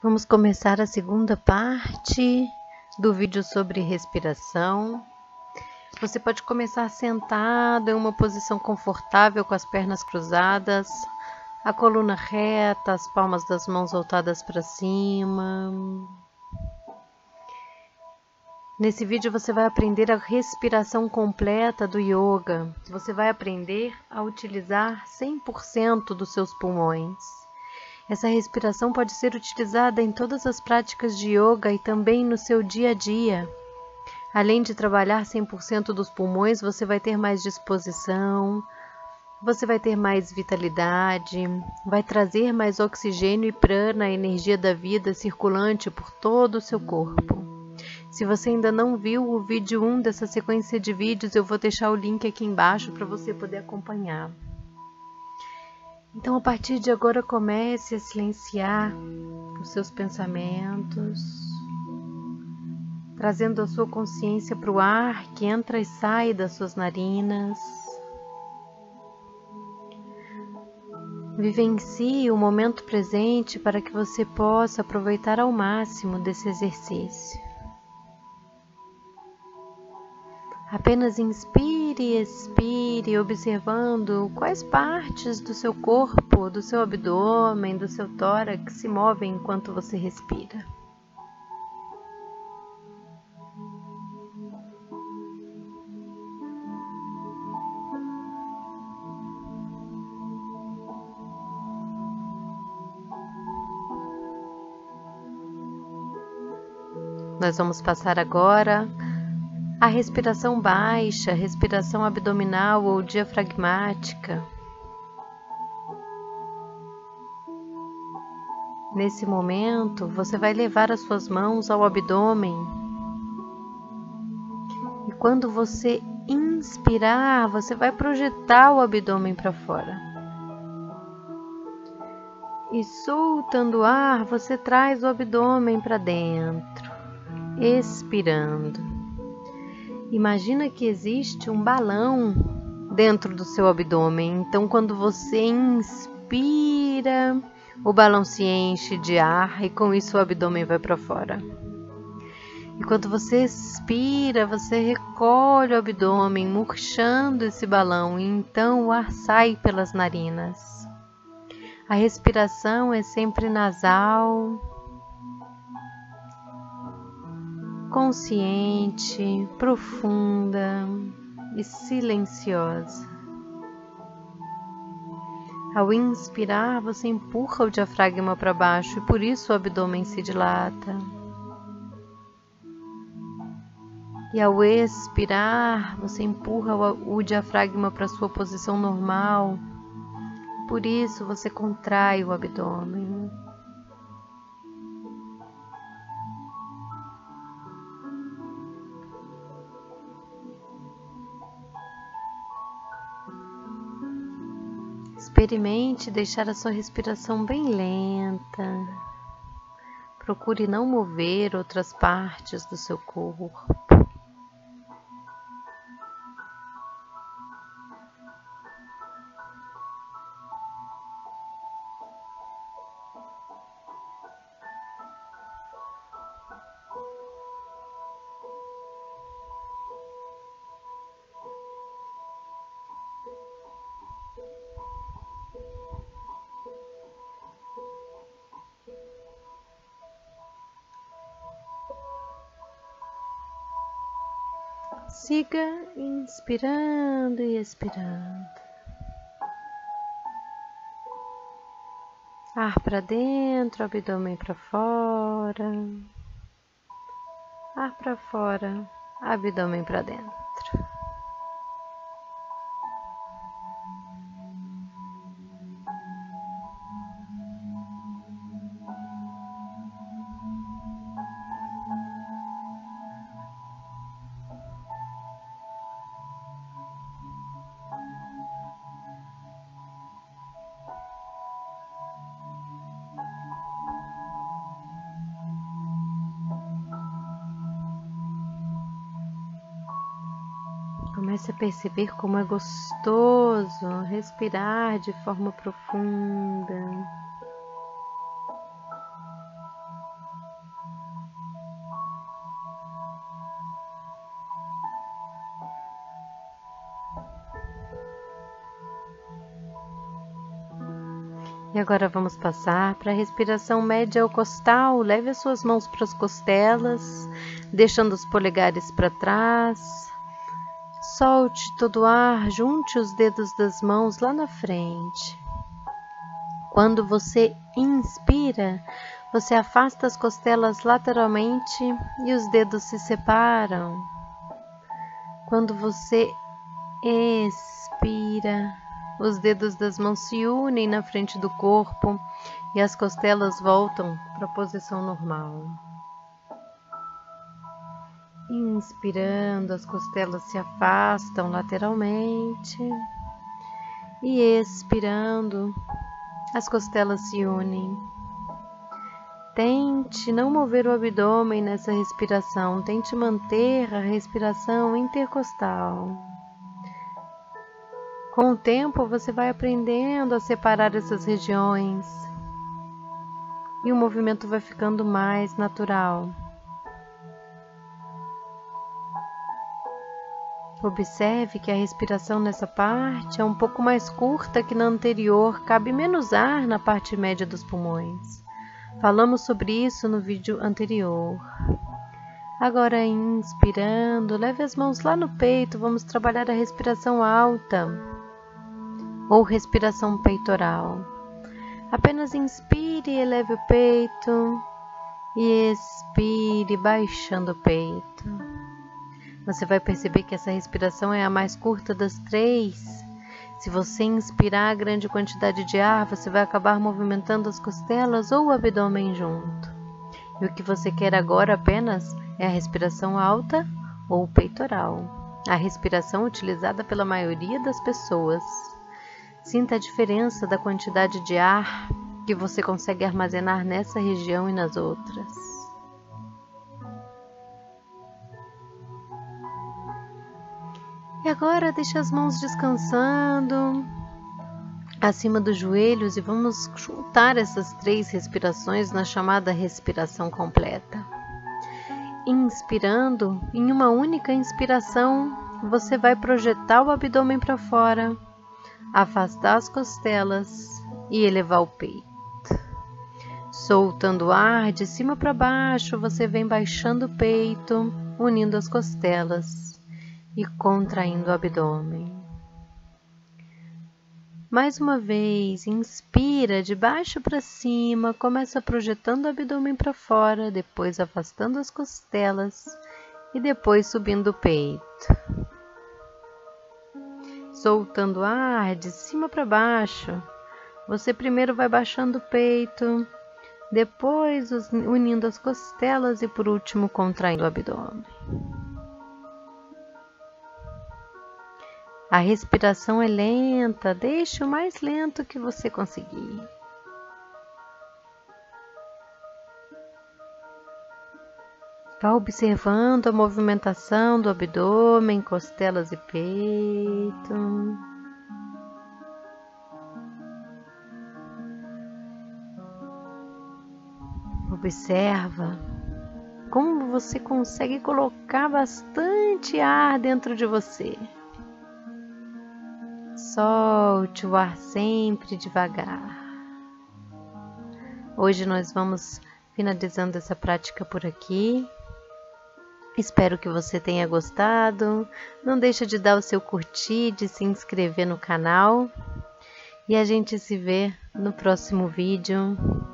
Vamos começar a segunda parte do vídeo sobre respiração. Você pode começar sentado em uma posição confortável com as pernas cruzadas, a coluna reta, as palmas das mãos voltadas para cima. Nesse vídeo você vai aprender a respiração completa do yoga. Você vai aprender a utilizar 100% dos seus pulmões. Essa respiração pode ser utilizada em todas as práticas de yoga e também no seu dia a dia. Além de trabalhar 100% dos pulmões, você vai ter mais disposição, você vai ter mais vitalidade, vai trazer mais oxigênio e prana, a energia da vida circulante por todo o seu corpo. Se você ainda não viu o vídeo 1 dessa sequência de vídeos, eu vou deixar o link aqui embaixo para você poder acompanhar. Então, a partir de agora, comece a silenciar os seus pensamentos, trazendo a sua consciência para o ar que entra e sai das suas narinas. Vivencie o momento presente para que você possa aproveitar ao máximo desse exercício. Apenas inspire e expire, observando quais partes do seu corpo, do seu abdômen, do seu tórax se movem enquanto você respira. Nós vamos passar agora a respiração baixa, respiração abdominal ou diafragmática. Nesse momento, você vai levar as suas mãos ao abdômen. E quando você inspirar, você vai projetar o abdômen para fora. E soltando o ar, você traz o abdômen para dentro, expirando. Imagina que existe um balão dentro do seu abdômen. Então, quando você inspira, o balão se enche de ar e com isso o abdômen vai para fora. E quando você expira, você recolhe o abdômen, murchando esse balão, e então o ar sai pelas narinas. A respiração é sempre nasal, consciente, profunda e silenciosa. Ao inspirar, você empurra o diafragma para baixo e por isso o abdômen se dilata. E ao expirar, você empurra o diafragma para sua posição normal. Por isso você contrai o abdômen. Experimente deixar a sua respiração bem lenta. Procure não mover outras partes do seu corpo. Siga inspirando e expirando. Ar para dentro, abdômen para fora. Ar para fora, abdômen para dentro. Comece a perceber como é gostoso respirar de forma profunda. E agora vamos passar para a respiração média ou costal. Leve as suas mãos para as costelas, deixando os polegares para trás. Solte todo o ar, junte os dedos das mãos lá na frente. Quando você inspira, você afasta as costelas lateralmente e os dedos se separam. Quando você expira, os dedos das mãos se unem na frente do corpo e as costelas voltam para a posição normal. Inspirando, as costelas se afastam lateralmente e expirando, as costelas se unem. Tente não mover o abdômen nessa respiração, tente manter a respiração intercostal. Com o tempo, você vai aprendendo a separar essas regiões e o movimento vai ficando mais natural. Observe que a respiração nessa parte é um pouco mais curta que na anterior, cabe menos ar na parte média dos pulmões. Falamos sobre isso no vídeo anterior. Agora, inspirando, leve as mãos lá no peito, vamos trabalhar a respiração alta ou respiração peitoral. Apenas inspire e eleve o peito e expire baixando o peito. Você vai perceber que essa respiração é a mais curta das três. Se você inspirar a grande quantidade de ar, você vai acabar movimentando as costelas ou o abdômen junto. E o que você quer agora apenas é a respiração alta ou peitoral, a respiração utilizada pela maioria das pessoas. Sinta a diferença da quantidade de ar que você consegue armazenar nessa região e nas outras. E agora deixe as mãos descansando acima dos joelhos e vamos juntar essas três respirações na chamada respiração completa. Inspirando, em uma única inspiração, você vai projetar o abdômen para fora, afastar as costelas e elevar o peito. Soltando o ar de cima para baixo, você vem baixando o peito, unindo as costelas e contraindo o abdômen. Mais uma vez, inspira de baixo para cima, começa projetando o abdômen para fora, depois afastando as costelas e depois subindo o peito. Soltando o ar de cima para baixo, você primeiro vai baixando o peito, depois unindo as costelas e por último contraindo o abdômen. A respiração é lenta, deixe o mais lento que você conseguir. Vá observando a movimentação do abdômen, costelas e peito. Observa como você consegue colocar bastante ar dentro de você. Solte o ar sempre devagar. Hoje nós vamos finalizando essa prática por aqui. Espero que você tenha gostado. Não deixa de dar o seu curtir, de se inscrever no canal. E a gente se vê no próximo vídeo.